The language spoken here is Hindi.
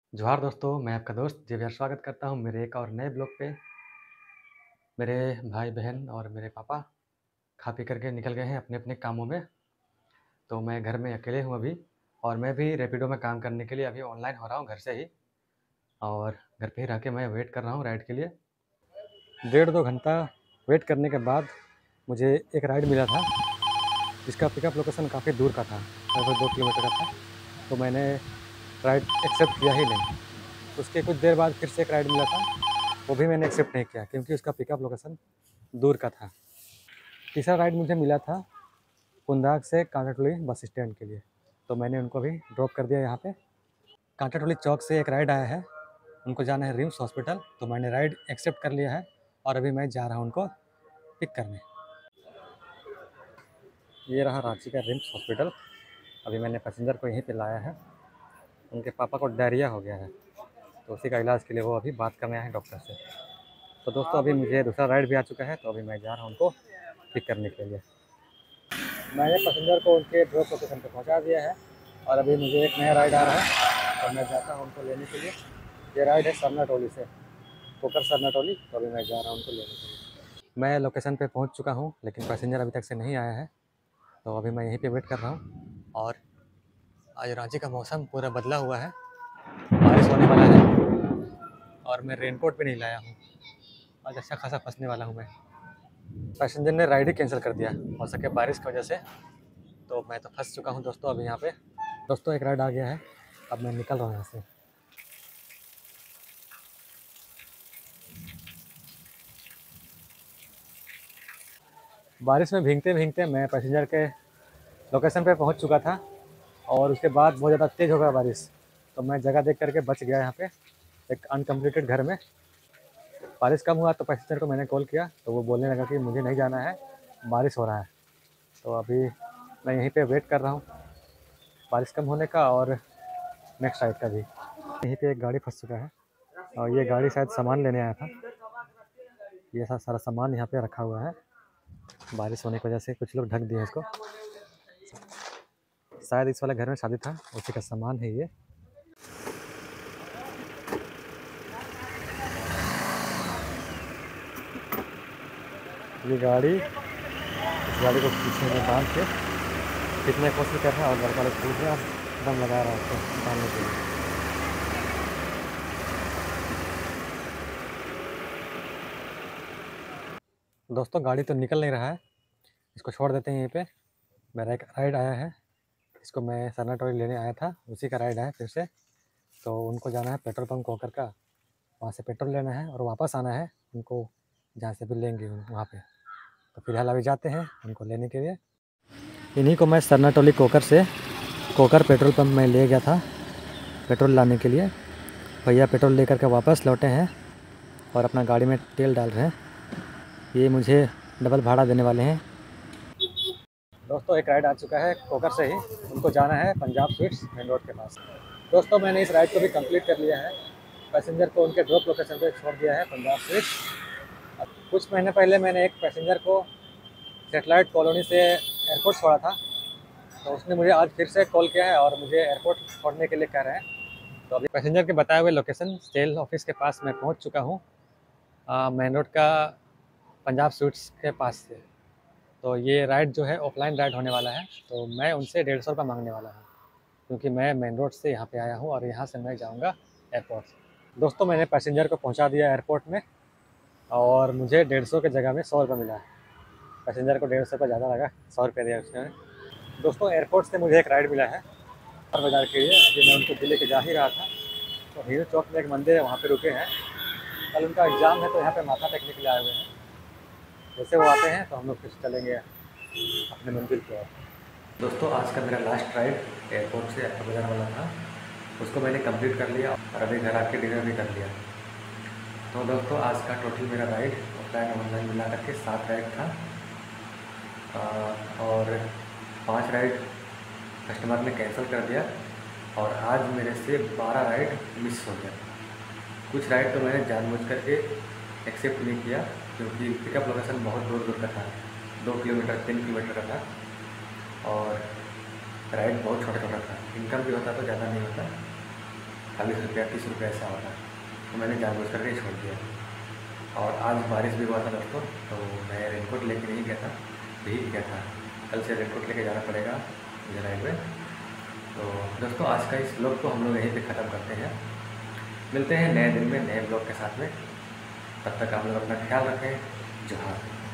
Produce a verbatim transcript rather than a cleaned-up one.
जोहार दोस्तों, मैं आपका दोस्त जेवियर स्वागत करता हूँ मेरे एक और नए ब्लॉग पे। मेरे भाई-बहन और मेरे पापा खा पी करके निकल गए हैं अपने-अपने कामों में, तो मैं घर में अकेले हूँ अभी और मैं भी रैपिडो में काम करने के लिए अभी ऑनलाइन हो रहा हूँ घर से ही और घर पे ही रह के मैं वेट कर रहा हूँ राइड के लिए। डेढ़ दो घंटा वेट करने के बाद मुझे एक राइड मिला था, जिसका पिकअप लोकेशन काफ़ी दूर का था, लगभग दो किलोमीटर का था, तो मैंने राइड एक्सेप्ट किया ही नहीं। उसके कुछ देर बाद फिर से एक राइड मिला था, वो भी मैंने एक्सेप्ट नहीं किया क्योंकि उसका पिकअप लोकेशन दूर का था। तीसरा राइड मुझे मिला था कुंदाग से कांटाटोली बस स्टैंड के लिए, तो मैंने उनको भी ड्रॉप कर दिया यहाँ पे। कांटाटोली चौक से एक राइड आया है, उनको जाना है रिम्स हॉस्पिटल, तो मैंने राइड एक्सेप्ट कर लिया है और अभी मैं जा रहा हूँ उनको पिक करने। ये रहा रांची का रिम्स हॉस्पिटल। अभी मैंने पैसेंजर को यहीं पे लाया है, उनके पापा को डायरिया हो गया है, तो उसी का इलाज के लिए वो अभी बात करने आए हैं डॉक्टर से। तो दोस्तों अभी मुझे दूसरा राइड भी आ चुका है, तो अभी मैं जा रहा हूँ उनको पिक करने के लिए। मैंने पैसेंजर को उनके ड्रॉप लोकेशन पे पहुंचा दिया है और अभी मुझे एक नया राइड आ रहा है और मैं जाता हूं उनको लेने के लिए। ये राइड है सरनाटोली से, कोकर सरनाटोली, तो अभी मैं जा रहा हूं उनको लेने के लिए। मैं लोकेशन पे पहुंच चुका हूं लेकिन पैसेंजर अभी तक से नहीं आया है, तो अभी मैं यहीं पे वेट कर रहा हूँ। और आज रांची का मौसम पूरा बदला हुआ है, बारिश होने वाला है और मैं रेनकोट भी नहीं लाया हूँ। आज अच्छा खासा फंसने वाला हूँ मैं। पैसेंजर ने राइड ही कैंसिल कर दिया, हो सके बारिश की वजह से, तो मैं तो फंस चुका हूँ दोस्तों अभी यहाँ पे। दोस्तों एक राइड आ गया है, अब मैं निकल रहा हूँ यहाँ से। बारिश में भीगते भीगते मैं पैसेंजर के लोकेशन पे पहुँच चुका था और उसके बाद बहुत ज़्यादा तेज़ हो गया बारिश, तो मैं जगह देख करके बच गया यहाँ पे एक अनकम्प्लीटेड घर में। बारिश कम हुआ तो पैसेंजर को मैंने कॉल किया, तो वो बोलने लगा कि मुझे नहीं जाना है, बारिश हो रहा है। तो अभी मैं यहीं पे वेट कर रहा हूँ बारिश कम होने का और नेक्स्ट राइड का भी। यहीं पे एक गाड़ी फंस चुका है और ये गाड़ी शायद सामान लेने आया था। ये सा सारा सामान यहाँ पे रखा हुआ है, बारिश होने की वजह से कुछ लोग ढक दिए इसको। शायद इस वाले घर में शादी था, उसी का सामान है ये। ये गाड़ी इस गाड़ी को पीछे में बांध के खींचने की कोशिश कर रहा है और लड़का लोग कूद रहा है, दम लगा रहा है उसको बांधने के लिए। दोस्तों गाड़ी तो निकल नहीं रहा है, इसको छोड़ देते हैं यहीं पे। मेरा एक राइड आया है, इसको मैं सरनाटोली लेने आया था, उसी का राइड है फिर से। तो उनको जाना है पेट्रोल पंप कोकर का, वहाँ से पेट्रोल लेना है और वापस आना है उनको, जहाँ से भी लेंगे वहाँ पे। तो फिलहाल अभी जाते हैं उनको लेने के लिए। इन्हीं को मैं सरनाटोली कोकर से कोकर पेट्रोल पंप में ले गया था पेट्रोल लाने के लिए। भैया पेट्रोल लेकर के वापस लौटे हैं और अपना गाड़ी में तेल डाल रहे हैं। ये मुझे डबल भाड़ा देने वाले हैं। दोस्तों एक राइड आ चुका है कोकर से ही, उनको जाना है पंजाब स्वीट्स मेन रोड के पास। दोस्तों मैंने इस राइड को भी कंप्लीट कर लिया है, पैसेंजर को उनके ड्रॉप लोकेशन पे छोड़ दिया है पंजाब स्वीट्स। कुछ महीने पहले मैंने एक पैसेंजर को सेटेलाइट कॉलोनी से एयरपोर्ट छोड़ा था, तो उसने मुझे आज फिर से कॉल किया है और मुझे एयरपोर्ट छोड़ने के लिए कह रहे हैं। तो अभी पैसेंजर के बताए हुए लोकेशन सेल ऑफिस के पास मैं पहुंच चुका हूं, मेन रोड का पंजाब स्वीट्स के पास से। तो ये राइड जो है ऑफलाइन राइड होने वाला है, तो मैं उनसे डेढ़ सौ रुपये मांगने वाला हूँ क्योंकि मैं मेन रोड से यहाँ पे आया हूँ और यहाँ से मैं जाऊँगा एयरपोर्ट। दोस्तों मैंने पैसेंजर को पहुँचा दिया एयरपोर्ट में और मुझे डेढ़ सौ की जगह में सौ रुपये मिला है। पैसेंजर को डेढ़ सौ रुपये ज़्यादा लगा, सौ रुपये दिया उसने। दोस्तों एयरपोर्ट से मुझे एक राइड मिला है चार बाज़ार के लिए, अभी मैं उनको दिल्ली के जा ही रहा था। तो हीरो चौक में एक मंदिर है, वहाँ पे रुके हैं, कल उनका एग्ज़ाम है तो यहाँ पे माथा टेकने के लिए आए हुए हैं। जैसे वो आते हैं तो हम लोग फिर चलेंगे अपने मंजिल की ओर। दोस्तों आज का मेरा लास्ट राइड एयरपोर्ट से एक्टर बाज़ार वाला था, उसको मैंने कंप्लीट कर लिया और अभी घर आके डिनर भी कर लिया। तो दोस्तों आज का टोटल मेरा राइड ऑफलाइन ऑनलाइन मिला करके सात राइड था और पाँच राइड कस्टमर ने कैंसिल कर दिया और आज मेरे से बारह राइड मिस हो गया। कुछ राइड तो मैंने जानबूझ करके एक्सेप्ट नहीं किया क्योंकि पिकअप लोकेशन बहुत दूर दूर का था, दो किलोमीटर तीन किलोमीटर का था और राइड बहुत छोटा छोटा था। इनकम भी होता तो ज़्यादा नहीं होता, चालीस रुपया तीस रुपया ऐसा होता, तो मैंने जानबूझ करके छोड़ दिया। और आज बारिश भी हुआ था दोस्तों, तो मैं रेनकोट लेके नहीं गया था, भीग गया था। कल से रेनकोट लेके जाना पड़ेगा मुझे राइड में। तो दोस्तों आज का इस ब्लॉग को हम लोग यहीं पे ख़त्म करते हैं। मिलते हैं नए दिन में नए ब्लॉग के साथ में। तब तक आप लोग अपना ख्याल रखें। जोहार।